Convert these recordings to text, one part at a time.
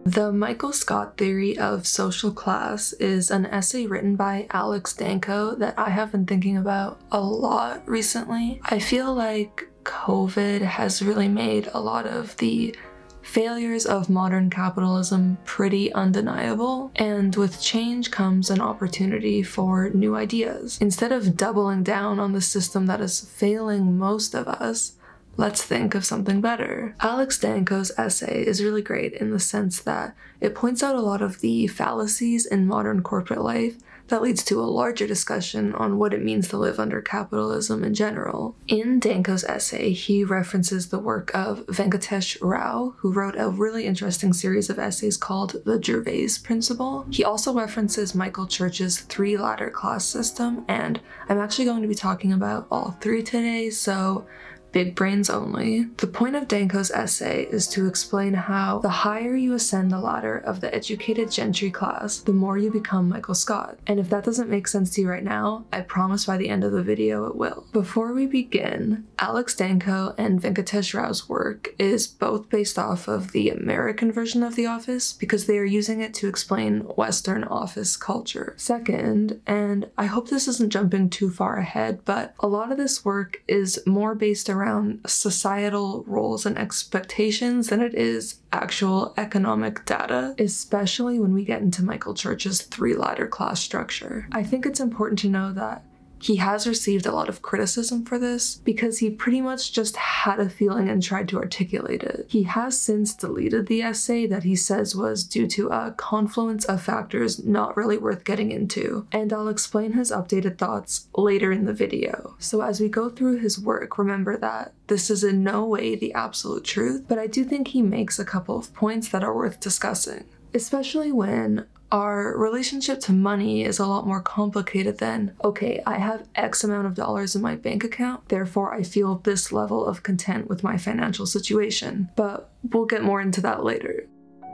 The Michael Scott theory of social class is an essay written by Alex Danco that I have been thinking about a lot recently. I feel like COVID has really made a lot of the failures of modern capitalism pretty undeniable, and with change comes an opportunity for new ideas. Instead of doubling down on the system that is failing most of us, let's think of something better. Alex Danco's essay is really great in the sense that it points out a lot of the fallacies in modern corporate life that leads to a larger discussion on what it means to live under capitalism in general. In Danco's essay, he references the work of Venkatesh Rao, who wrote a really interesting series of essays called The Gervais Principle. He also references Michael Church's three-ladder class system, and I'm actually going to be talking about all three today, so big brains only. The point of Danco's essay is to explain how the higher you ascend the ladder of the educated gentry class, the more you become Michael Scott. And if that doesn't make sense to you right now, I promise by the end of the video it will. Before we begin, Alex Danco and Venkatesh Rao's work is both based off of the American version of The Office because they are using it to explain Western office culture. Second, and I hope this isn't jumping too far ahead, but a lot of this work is more based around societal roles and expectations than it is actual economic data, especially when we get into Michael Church's three-ladder class structure. I think it's important to know that he has received a lot of criticism for this because he pretty much just had a feeling and tried to articulate it. He has since deleted the essay that he says was due to a confluence of factors not really worth getting into, and I'll explain his updated thoughts later in the video. So as we go through his work, remember that this is in no way the absolute truth, but I do think he makes a couple of points that are worth discussing, especially when our relationship to money is a lot more complicated than, okay, I have X amount of dollars in my bank account, therefore I feel this level of content with my financial situation. But we'll get more into that later.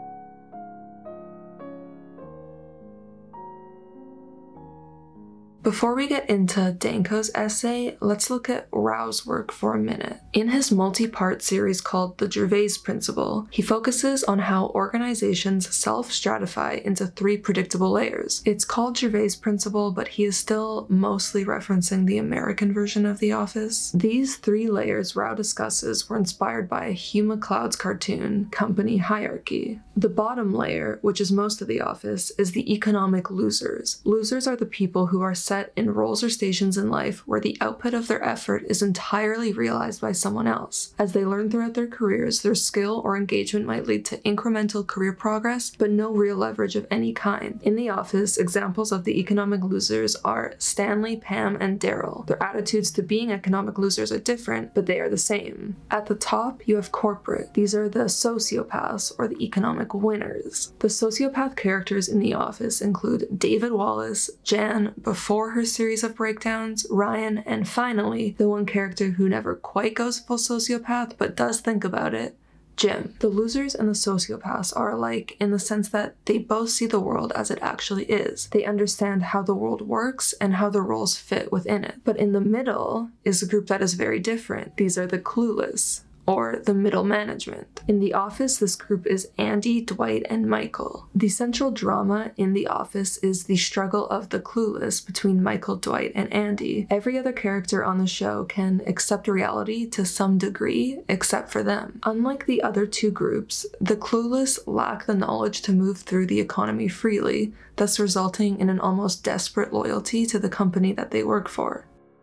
Before we get into Danco's essay, let's look at Rao's work for a minute. In his multi-part series called The Gervais Principle, he focuses on how organizations self-stratify into three predictable layers. It's called Gervais Principle, but he is still mostly referencing the American version of The Office. These three layers Rao discusses were inspired by Hugh MacLeod's cartoon, Company Hierarchy. The bottom layer, which is most of The Office, is the economic losers. Losers are the people who are set in roles or stations in life where the output of their effort is entirely realized by someone else. As they learn throughout their careers, their skill or engagement might lead to incremental career progress, but no real leverage of any kind. In The Office, examples of the economic losers are Stanley, Pam, and Daryl. Their attitudes to being economic losers are different, but they are the same. At the top, you have corporate. These are the sociopaths, or the economic winners. The sociopath characters in The Office include David Wallace, Jan before her series of breakdowns, Ryan, and finally, the one character who never quite goes full sociopath but does think about it, Jim. The losers and the sociopaths are alike in the sense that they both see the world as it actually is. They understand how the world works and how the roles fit within it. But in the middle is a group that is very different. These are the clueless, or the middle management. In The Office, this group is Andy, Dwight, and Michael. The central drama in The Office is the struggle of the clueless between Michael, Dwight, and Andy. Every other character on the show can accept reality to some degree, except for them. Unlike the other two groups, the clueless lack the knowledge to move through the economy freely, thus resulting in an almost desperate loyalty to the company that they work for.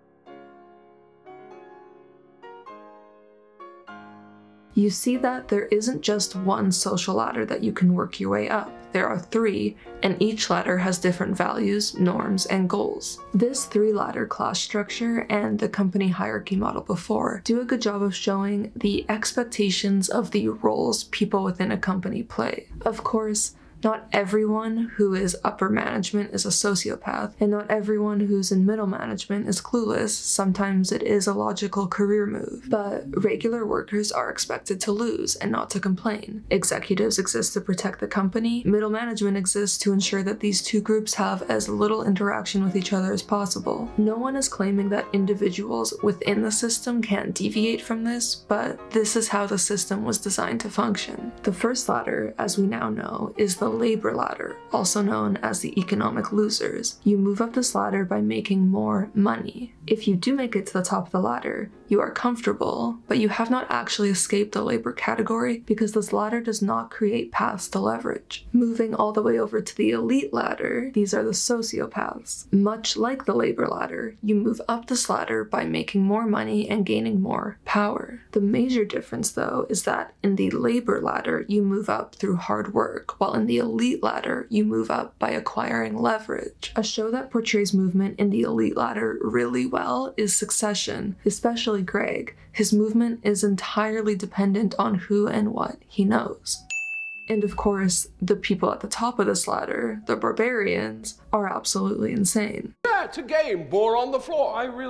You see that there isn't just one social ladder that you can work your way up. There are three, and each ladder has different values, norms, and goals. This three-ladder class structure and the company hierarchy model before do a good job of showing the expectations of the roles people within a company play. Of course, Not everyone who is upper management is a sociopath, and not everyone who's in middle management is clueless. Sometimes it is a logical career move, but regular workers are expected to lose and not to complain. Executives exist to protect the company. Middle management exists to ensure that these two groups have as little interaction with each other as possible. No one is claiming that individuals within the system can't deviate from this, but this is how the system was designed to function. The first ladder, as we now know, is the labor ladder, also known as the economic losers. You move up this ladder by making more money. If you do make it to the top of the ladder, you are comfortable, but you have not actually escaped the labor category because this ladder does not create paths to leverage. Moving all the way over to the elite ladder, these are the sociopaths. Much like the labor ladder, you move up this ladder by making more money and gaining more power. The major difference, though, is that in the labor ladder, you move up through hard work, while in the elite ladder, you move up by acquiring leverage. A show that portrays movement in the elite ladder really well is Succession, especially Greg. His movement is entirely dependent on who and what he knows. And of course, the people at the top of this ladder, the barbarians, are absolutely insane. Yeah, it's a game. Bore on the floor.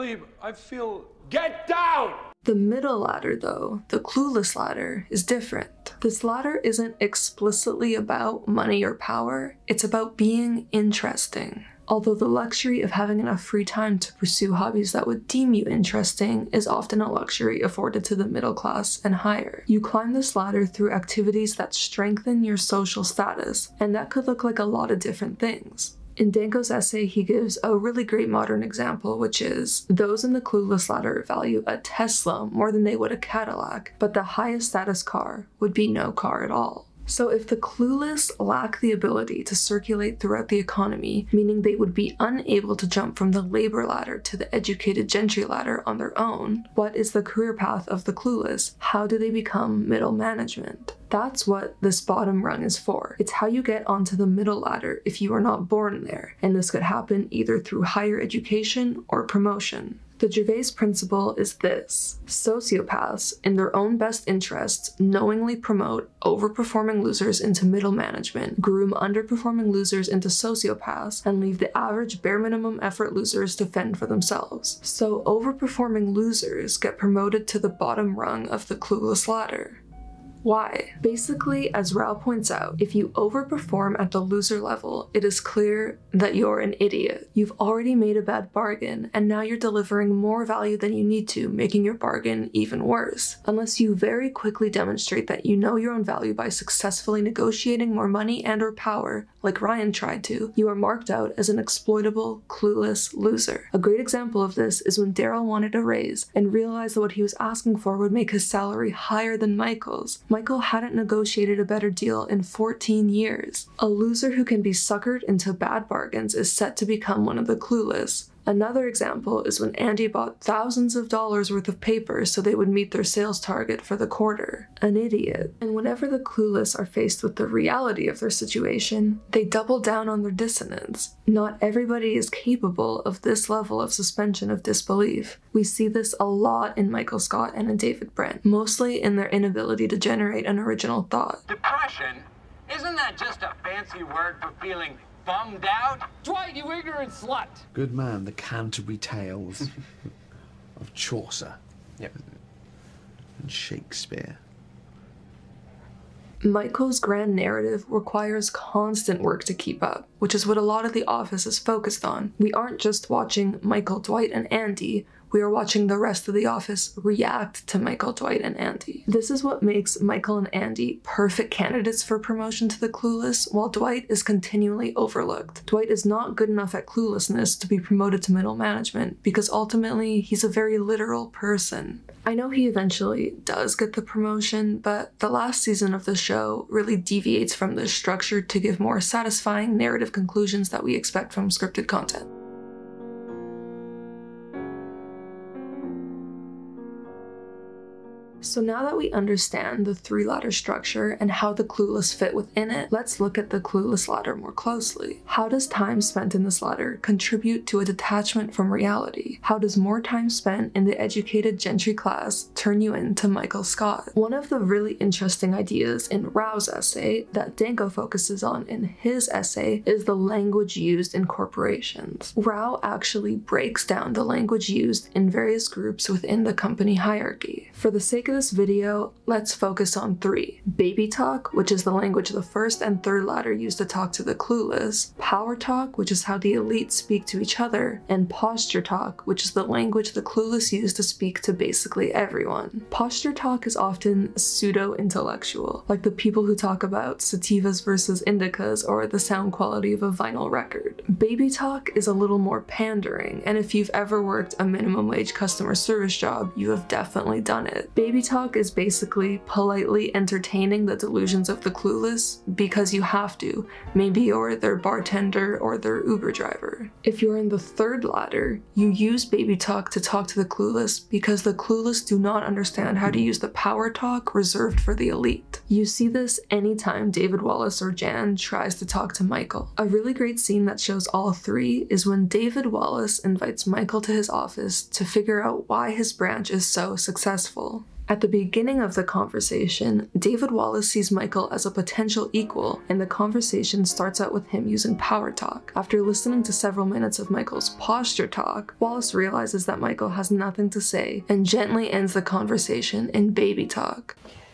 I feel... Get down! The middle ladder, though, the clueless ladder, is different. This ladder isn't explicitly about money or power, it's about being interesting. Although the luxury of having enough free time to pursue hobbies that would deem you interesting is often a luxury afforded to the middle class and higher. You climb this ladder through activities that strengthen your social status, and that could look like a lot of different things. In Danko's essay, he gives a really great modern example, which is those in the clueless ladder value a Tesla more than they would a Cadillac, but the highest status car would be no car at all. So if the clueless lack the ability to circulate throughout the economy, meaning they would be unable to jump from the labor ladder to the educated gentry ladder on their own, what is the career path of the clueless? How do they become middle management? That's what this bottom rung is for. It's how you get onto the middle ladder if you are not born there, and this could happen either through higher education or promotion. The Gervais principle is this: sociopaths, in their own best interests, knowingly promote overperforming losers into middle management, groom underperforming losers into sociopaths, and leave the average bare minimum effort losers to fend for themselves. So overperforming losers get promoted to the bottom rung of the clueless ladder. Why? Basically, as Rao points out, if you overperform at the loser level, it is clear that you're an idiot. You've already made a bad bargain, and now you're delivering more value than you need to, making your bargain even worse. Unless you very quickly demonstrate that you know your own value by successfully negotiating more money and or power, like Ryan tried to, you are marked out as an exploitable, clueless loser. A great example of this is when Daryl wanted a raise and realized that what he was asking for would make his salary higher than Michael's. Michael hadn't negotiated a better deal in 14 years. A loser who can be suckered into bad bargains is set to become one of the clueless. Another example is when Andy bought thousands of dollars worth of paper so they would meet their sales target for the quarter. An idiot. And whenever the clueless are faced with the reality of their situation, they double down on their dissonance. Not everybody is capable of this level of suspension of disbelief. We see this a lot in Michael Scott and in David Brent, mostly in their inability to generate an original thought. Depression? Isn't that just a fancy word for feeling bummed out? Dwight, you ignorant slut! Good man, the Canterbury Tales of Chaucer. Yep. And Shakespeare. Michael's grand narrative requires constant work to keep up, which is what a lot of The Office is focused on. We aren't just watching Michael, Dwight, and Andy, we are watching the rest of The Office react to Michael, Dwight, and Andy. This is what makes Michael and Andy perfect candidates for promotion to the clueless, while Dwight is continually overlooked. Dwight is not good enough at cluelessness to be promoted to middle management, because ultimately he's a very literal person. I know he eventually does get the promotion, but the last season of the show really deviates from this structure to give more satisfying narrative conclusions that we expect from scripted content. So now that we understand the three-ladder structure and how the clueless fit within it, let's look at the clueless ladder more closely. How does time spent in this ladder contribute to a detachment from reality? How does more time spent in the educated gentry class turn you into Michael Scott? One of the really interesting ideas in Rao's essay that Danko focuses on in his essay is the language used in corporations. Rao actually breaks down the language used in various groups within the company hierarchy. For the sake of this video, let's focus on three. Baby talk, which is the language the first and third ladder use to talk to the clueless. Power talk, which is how the elite speak to each other. And posture talk, which is the language the clueless use to speak to basically everyone. Posture talk is often pseudo-intellectual, like the people who talk about sativas versus indicas or the sound quality of a vinyl record. Baby talk is a little more pandering, and if you've ever worked a minimum wage customer service job, you have definitely done it. Baby talk is basically politely entertaining the delusions of the clueless because you have to. Maybe you're their bartender or their Uber driver. If you're in the third ladder, you use baby talk to talk to the clueless because the clueless do not understand how to use the power talk reserved for the elite. You see this anytime David Wallace or Jan tries to talk to Michael. A really great scene that shows all three is when David Wallace invites Michael to his office to figure out why his branch is so successful. At the beginning of the conversation, David Wallace sees Michael as a potential equal, and the conversation starts out with him using power talk. After listening to several minutes of Michael's posture talk, Wallace realizes that Michael has nothing to say and gently ends the conversation in baby talk.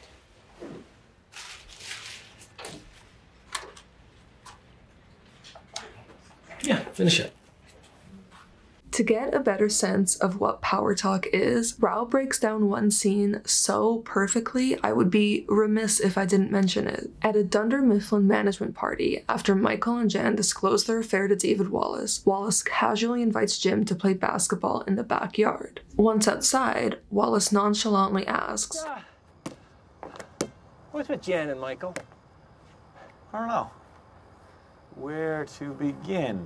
Yeah, finish it. To get a better sense of what power talk is, Rao breaks down one scene so perfectly I would be remiss if I didn't mention it. At a Dunder Mifflin management party, after Michael and Jan disclose their affair to David Wallace, Wallace casually invites Jim to play basketball in the backyard. Once outside, Wallace nonchalantly asks, What's with Jan and Michael? I don't know. Where to begin?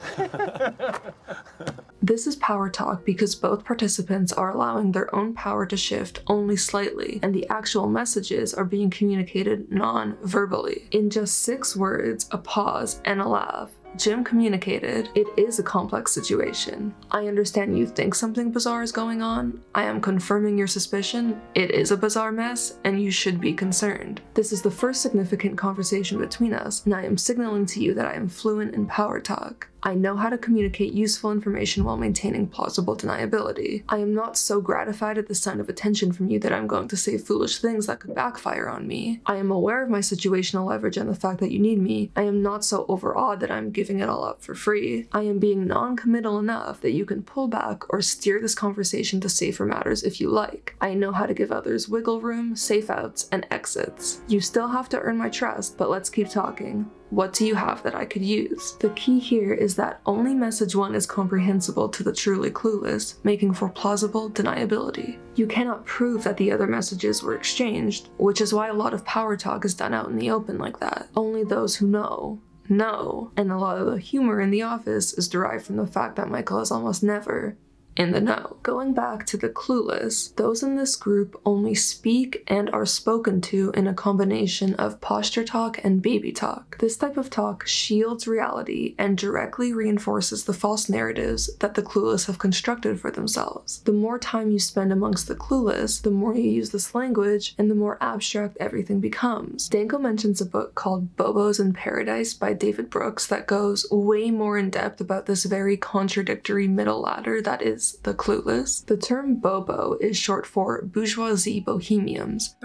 This is power talk because both participants are allowing their own power to shift only slightly, and the actual messages are being communicated non-verbally. In just 6 words, a pause, and a laugh, Jim communicated, "It is a complex situation. I understand you think something bizarre is going on. I am confirming your suspicion. It is a bizarre mess, and you should be concerned. This is the first significant conversation between us, and I am signaling to you that I am fluent in power talk. I know how to communicate useful information while maintaining plausible deniability. I am not so gratified at the sign of attention from you that I'm going to say foolish things that could backfire on me. I am aware of my situational leverage and the fact that you need me. I am not so overawed that I'm giving it all up for free. I am being non-committal enough that you can pull back or steer this conversation to safer matters if you like. I know how to give others wiggle room, safe outs, and exits. You still have to earn my trust, but let's keep talking. What do you have that I could use?" The key here is that only message 1 is comprehensible to the truly clueless, making for plausible deniability. You cannot prove that the other messages were exchanged, which is why a lot of power talk is done out in the open like that. Only those who know, and a lot of the humor in the office is derived from the fact that Michael is almost never in the know. Going back to the clueless, those in this group only speak and are spoken to in a combination of posture talk and baby talk. This type of talk shields reality and directly reinforces the false narratives that the clueless have constructed for themselves. The more time you spend amongst the clueless, the more you use this language, and the more abstract everything becomes. Danko mentions a book called Bobos in Paradise by David Brooks that goes way more in depth about this very contradictory middle ladder that is the clueless. The term bobo is short for bourgeoisie bohemians.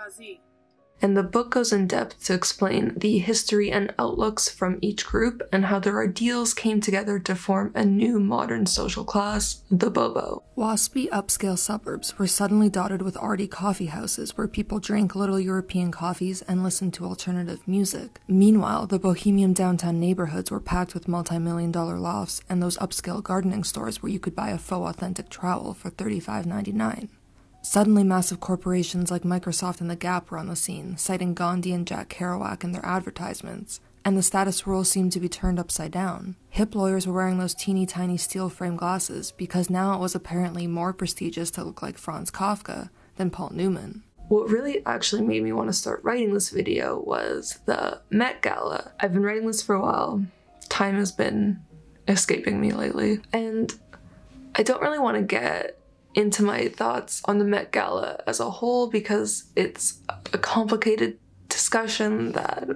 And the book goes in depth to explain the history and outlooks from each group and how their ideals came together to form a new modern social class, the bobo. Waspy upscale suburbs were suddenly dotted with arty coffee houses where people drank little European coffees and listened to alternative music. Meanwhile, the bohemian downtown neighborhoods were packed with multi-million-dollar lofts and those upscale gardening stores where you could buy a faux authentic trowel for $35.99. Suddenly, massive corporations like Microsoft and The Gap were on the scene, citing Gandhi and Jack Kerouac in their advertisements, and the status role seemed to be turned upside down. Hip lawyers were wearing those teeny tiny steel frame glasses because now it was apparently more prestigious to look like Franz Kafka than Paul Newman. What really actually made me want to start writing this video was the Met Gala. I've been writing this for a while. Time has been escaping me lately. And I don't really want to get into my thoughts on the Met Gala as a whole because it's a complicated discussion that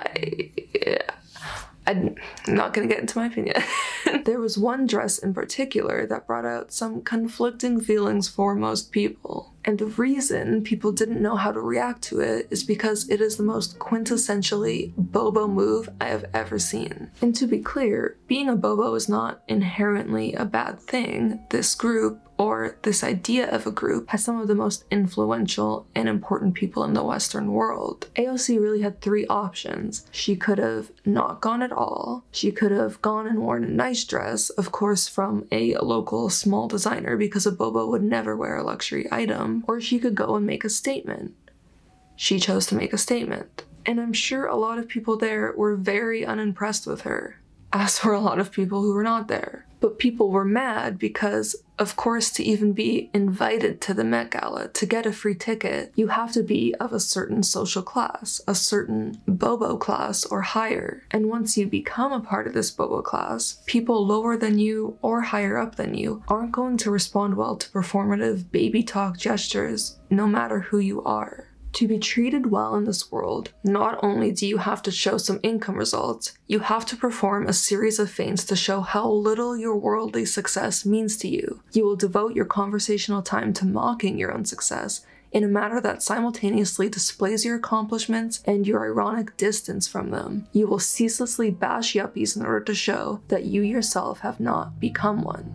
I'm not gonna get into my opinion. There was one dress in particular that brought out some conflicting feelings for most people. And the reason people didn't know how to react to it is because it is the most quintessentially Bobo move I have ever seen. And to be clear, being a Bobo is not inherently a bad thing. This group, or this idea of a group, has some of the most influential and important people in the Western world. AOC really had three options. She could have not gone at all. She could have gone and worn a nice dress, of course from a local small designer because a Bobo would never wear a luxury item, or she could go and make a statement. She chose to make a statement. And I'm sure a lot of people there were very unimpressed with her, as were a lot of people who were not there. But people were mad because, of course, to even be invited to the Met Gala, to get a free ticket, you have to be of a certain social class, a certain Bobo class or higher. And once you become a part of this Bobo class, people lower than you or higher up than you aren't going to respond well to performative baby talk gestures, no matter who you are. To be treated well in this world, not only do you have to show some income results, you have to perform a series of feints to show how little your worldly success means to you. You will devote your conversational time to mocking your own success in a manner that simultaneously displays your accomplishments and your ironic distance from them. You will ceaselessly bash yuppies in order to show that you yourself have not become one.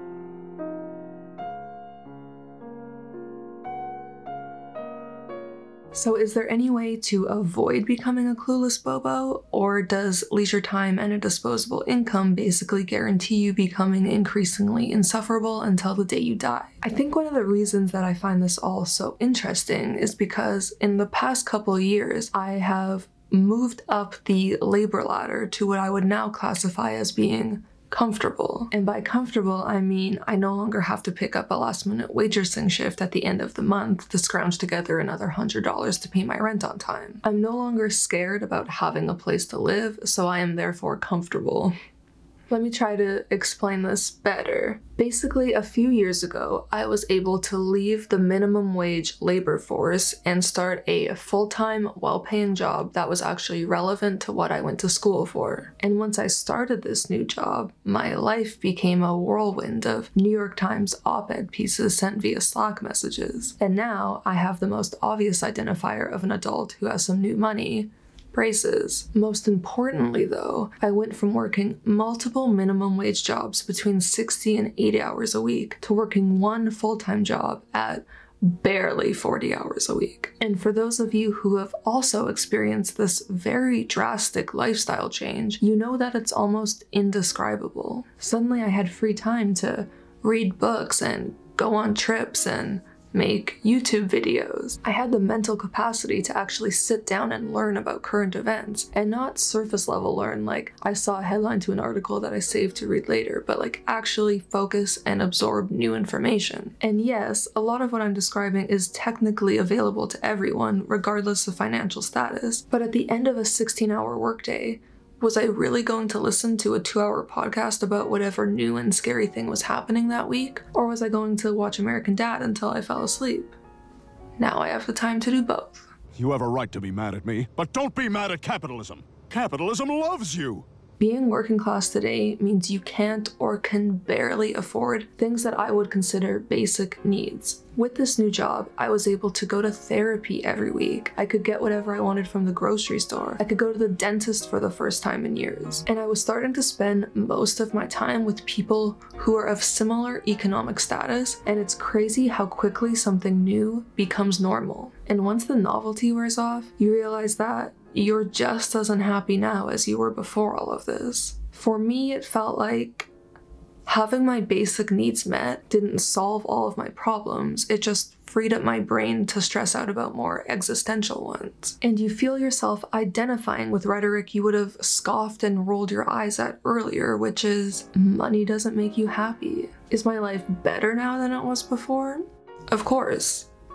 So is there any way to avoid becoming a clueless Bobo, or does leisure time and a disposable income basically guarantee you becoming increasingly insufferable until the day you die? I think one of the reasons that I find this all so interesting is because in the past couple years, I have moved up the labor ladder to what I would now classify as being comfortable. And by comfortable, I mean I no longer have to pick up a last-minute waitressing shift at the end of the month to scrounge together another $100 to pay my rent on time. I'm no longer scared about having a place to live, so I am therefore comfortable. Let me try to explain this better. Basically, a few years ago, I was able to leave the minimum wage labor force and start a full-time, well-paying job that was actually relevant to what I went to school for. And once I started this new job, my life became a whirlwind of New York Times op-ed pieces sent via Slack messages. And now I have the most obvious identifier of an adult who has some new money: braces. Most importantly though, I went from working multiple minimum wage jobs between 60 and 80 hours a week to working one full-time job at barely 40 hours a week. And for those of you who have also experienced this very drastic lifestyle change, you know that it's almost indescribable. Suddenly I had free time to read books and go on trips and make YouTube videos. I had the mental capacity to actually sit down and learn about current events, and not surface level learn like I saw a headline to an article that I saved to read later, but like actually focus and absorb new information. And yes, a lot of what I'm describing is technically available to everyone, regardless of financial status, but at the end of a 16-hour workday, was I really going to listen to a 2-hour podcast about whatever new and scary thing was happening that week? Or was I going to watch American Dad until I fell asleep? Now I have the time to do both. You have a right to be mad at me, but don't be mad at capitalism. Capitalism loves you. Being working class today means you can't or can barely afford things that I would consider basic needs. With this new job, I was able to go to therapy every week. I could get whatever I wanted from the grocery store. I could go to the dentist for the first time in years. And I was starting to spend most of my time with people who are of similar economic status, and it's crazy how quickly something new becomes normal. And once the novelty wears off, you realize that you're just as unhappy now as you were before all of this. For me, it felt like having my basic needs met didn't solve all of my problems, it just freed up my brain to stress out about more existential ones. And you feel yourself identifying with rhetoric you would have scoffed and rolled your eyes at earlier, which is, money doesn't make you happy. Is my life better now than it was before? Of course.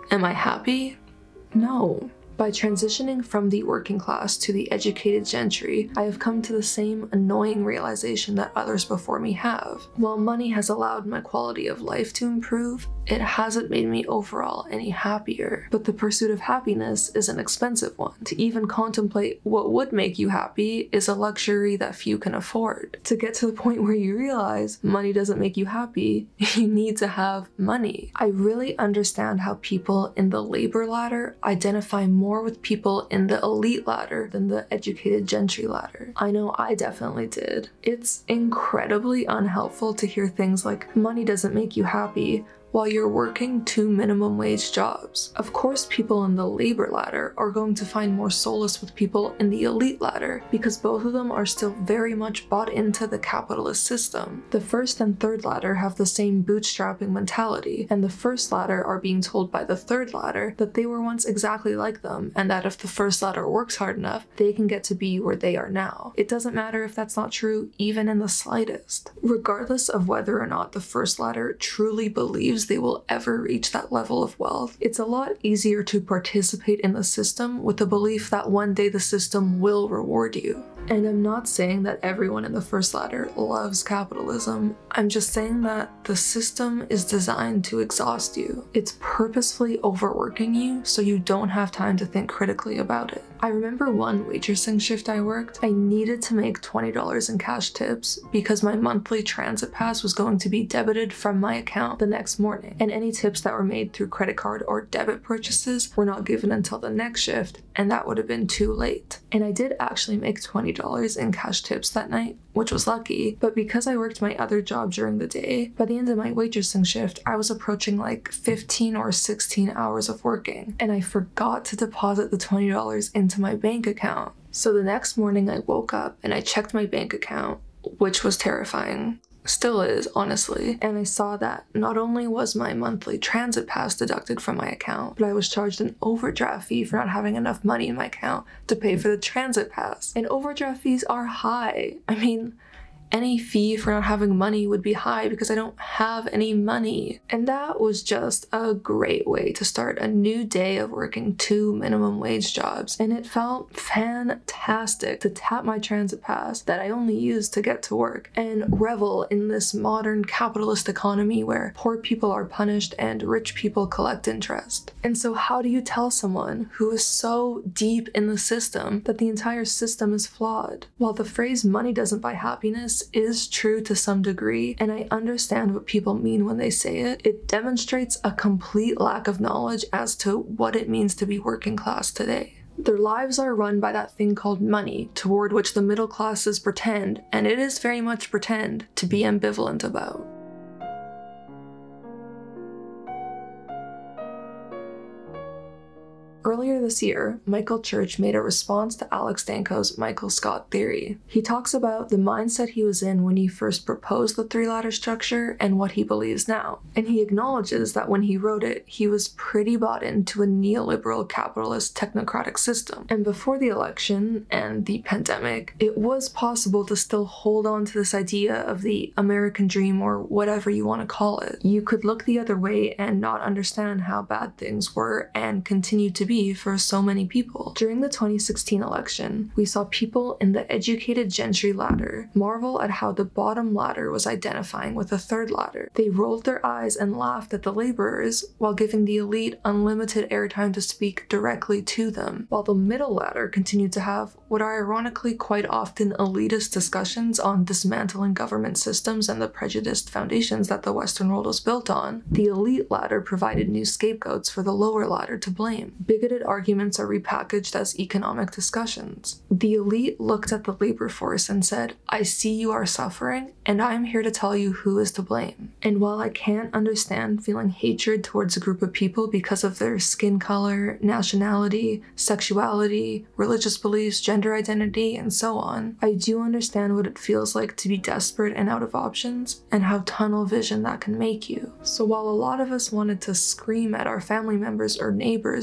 Am I happy? No. By transitioning from the working class to the educated gentry, I have come to the same annoying realization that others before me have. While money has allowed my quality of life to improve, it hasn't made me overall any happier. But the pursuit of happiness is an expensive one. To even contemplate what would make you happy is a luxury that few can afford. To get to the point where you realize money doesn't make you happy, you need to have money. I really understand how people in the labor ladder identify more with people in the elite ladder than the educated gentry ladder. I know I definitely did. It's incredibly unhelpful to hear things like money doesn't make you happy while you're working 2 minimum wage jobs. Of course, people in the labor ladder are going to find more solace with people in the elite ladder because both of them are still very much bought into the capitalist system. The first and third ladder have the same bootstrapping mentality, and the first ladder are being told by the third ladder that they were once exactly like them, and that if the first ladder works hard enough, they can get to be where they are now. It doesn't matter if that's not true, even in the slightest. Regardless of whether or not the first ladder truly believes they will ever reach that level of wealth, it's a lot easier to participate in the system with the belief that one day the system will reward you. And I'm not saying that everyone in the first ladder loves capitalism. I'm just saying that the system is designed to exhaust you. It's purposefully overworking you so you don't have time to think critically about it. I remember one waitressing shift I worked. I needed to make $20 in cash tips because my monthly transit pass was going to be debited from my account the next morning, and any tips that were made through credit card or debit purchases were not given until the next shift, and that would have been too late. And I did actually make $20 in cash tips that night, which was lucky, but because I worked my other job during the day, by the end of my waitressing shift, I was approaching like 15 or 16 hours of working, and I forgot to deposit the $20 into my bank account. So the next morning I woke up and I checked my bank account, which was terrifying. Still is, honestly. And I saw that not only was my monthly transit pass deducted from my account, but I was charged an overdraft fee for not having enough money in my account to pay for the transit pass. And overdraft fees are high. I mean, any fee for not having money would be high because I don't have any money. And that was just a great way to start a new day of working 2 minimum wage jobs. And it felt fantastic to tap my transit pass that I only used to get to work and revel in this modern capitalist economy where poor people are punished and rich people collect interest. And so how do you tell someone who is so deep in the system that the entire system is flawed? While the phrase money doesn't buy happiness is true to some degree, and I understand what people mean when they say it, it demonstrates a complete lack of knowledge as to what it means to be working class today. Their lives are run by that thing called money, toward which the middle classes pretend, and it is very much pretend, to be ambivalent about. Earlier this year, Michael Church made a response to Alex Danco's Michael Scott theory. He talks about the mindset he was in when he first proposed the three-ladder structure and what he believes now. And he acknowledges that when he wrote it, he was pretty bought into a neoliberal capitalist technocratic system. And before the election and the pandemic, it was possible to still hold on to this idea of the American dream, or whatever you want to call it. You could look the other way and not understand how bad things were and continue to be for so many people. During the 2016 election, we saw people in the educated gentry ladder marvel at how the bottom ladder was identifying with the third ladder. They rolled their eyes and laughed at the laborers while giving the elite unlimited airtime to speak directly to them, while the middle ladder continued to have what are ironically quite often elitist discussions on dismantling government systems and the prejudiced foundations that the Western world was built on. The elite ladder provided new scapegoats for the lower ladder to blame. Bigoted arguments are repackaged as economic discussions. The elite looked at the labor force and said, "I see you are suffering, and I'm here to tell you who is to blame." And while I can't understand feeling hatred towards a group of people because of their skin color, nationality, sexuality, religious beliefs, gender identity, and so on, I do understand what it feels like to be desperate and out of options, and how tunnel vision that can make you. So while a lot of us wanted to scream at our family members or neighbors, "No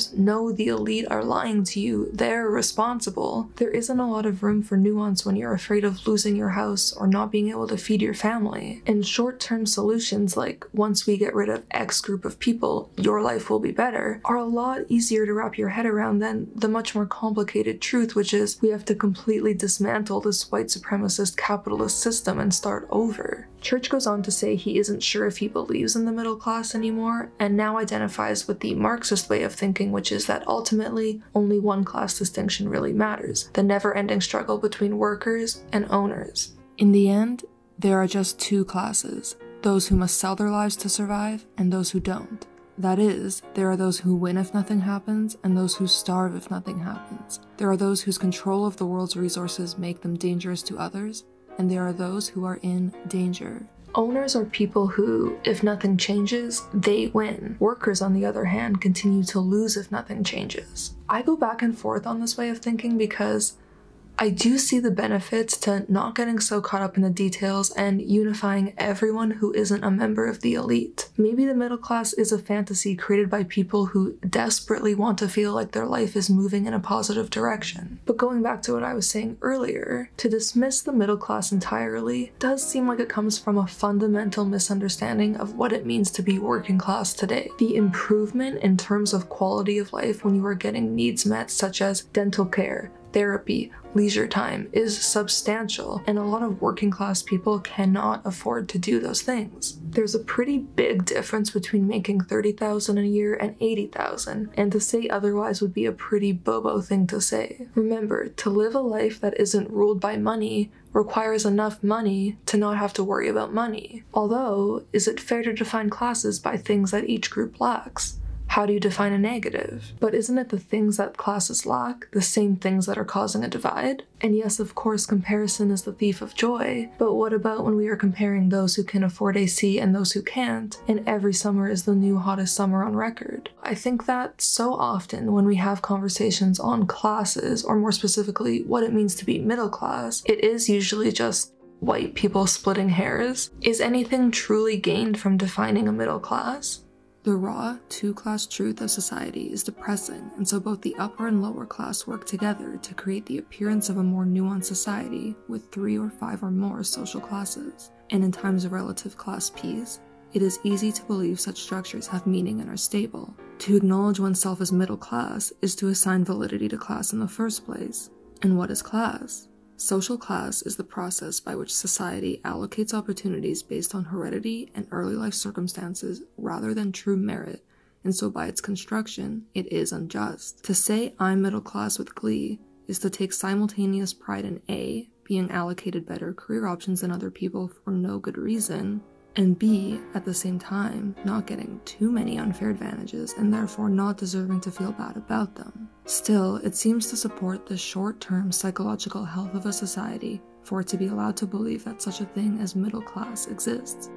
know the elite are lying to you, they're responsible, there isn't a lot of room for nuance when you're afraid of losing your house or not being able to feed your family. And short-term solutions like, once we get rid of X group of people, your life will be better, are a lot easier to wrap your head around than the much more complicated truth, which is we have to completely dismantle this white supremacist capitalist system and start over. Church goes on to say he isn't sure if he believes in the middle class anymore, and now identifies with the Marxist way of thinking, which is that ultimately only one class distinction really matters, the never-ending struggle between workers and owners. In the end, there are just two classes, those who must sell their lives to survive and those who don't. That is, there are those who win if nothing happens, and those who starve if nothing happens. There are those whose control of the world's resources make them dangerous to others, and there are those who are in danger. Owners are people who, if nothing changes, they win. Workers, on the other hand, continue to lose if nothing changes. I go back and forth on this way of thinking because I do see the benefits to not getting so caught up in the details and unifying everyone who isn't a member of the elite. Maybe the middle class is a fantasy created by people who desperately want to feel like their life is moving in a positive direction. But going back to what I was saying earlier, to dismiss the middle class entirely does seem like it comes from a fundamental misunderstanding of what it means to be working class today. The improvement in terms of quality of life when you are getting needs met, such as dental care, therapy, leisure time, is substantial, and a lot of working class people cannot afford to do those things. There's a pretty big difference between making $30,000 a year and $80,000, and to say otherwise would be a pretty bobo thing to say. Remember, to live a life that isn't ruled by money requires enough money to not have to worry about money. Although, is it fair to define classes by things that each group lacks? How do you define a negative? But isn't it the things that classes lack, the same things that are causing a divide? And yes, of course, comparison is the thief of joy, but what about when we are comparing those who can afford AC and those who can't, and every summer is the new hottest summer on record? I think that so often when we have conversations on classes, or more specifically, what it means to be middle class, it is usually just white people splitting hairs. Is anything truly gained from defining a middle class? The raw, two-class truth of society is depressing, and so both the upper and lower class work together to create the appearance of a more nuanced society with 3 or 5 or more social classes. And in times of relative class peace, it is easy to believe such structures have meaning and are stable. To acknowledge oneself as middle class is to assign validity to class in the first place. And what is class? Social class is the process by which society allocates opportunities based on heredity and early life circumstances rather than true merit, and so by its construction, it is unjust. To say I'm middle class with glee is to take simultaneous pride in A, being allocated better career options than other people for no good reason, and B, at the same time, not getting too many unfair advantages and therefore not deserving to feel bad about them. Still, it seems to support the short-term psychological health of a society for it to be allowed to believe that such a thing as middle class exists.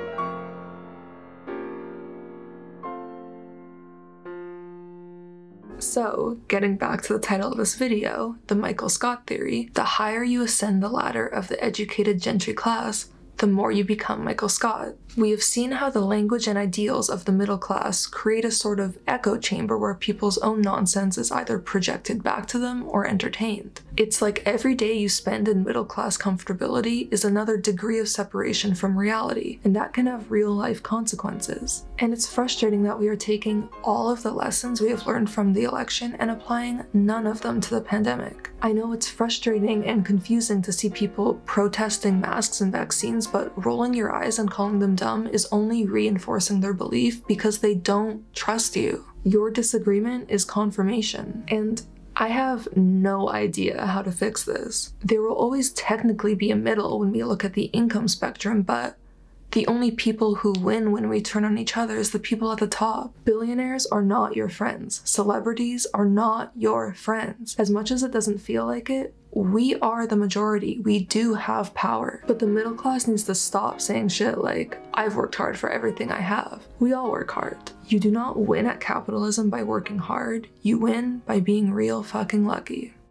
So, getting back to the title of this video, the Michael Scott theory, the higher you ascend the ladder of the educated gentry class, the more you become Michael Scott. We have seen how the language and ideals of the middle class create a sort of echo chamber where people's own nonsense is either projected back to them or entertained. It's like every day you spend in middle class comfortability is another degree of separation from reality, and that can have real life consequences. And it's frustrating that we are taking all of the lessons we have learned from the election and applying none of them to the pandemic. I know it's frustrating and confusing to see people protesting masks and vaccines, but rolling your eyes and calling them dumb is only reinforcing their belief because they don't trust you. Your disagreement is confirmation, and I have no idea how to fix this. There will always technically be a middle when we look at the income spectrum, but the only people who win when we turn on each other is the people at the top. Billionaires are not your friends. Celebrities are not your friends. As much as it doesn't feel like it, we are the majority. We do have power. But the middle class needs to stop saying shit like, I've worked hard for everything I have. We all work hard. You do not win at capitalism by working hard. You win by being real fucking lucky.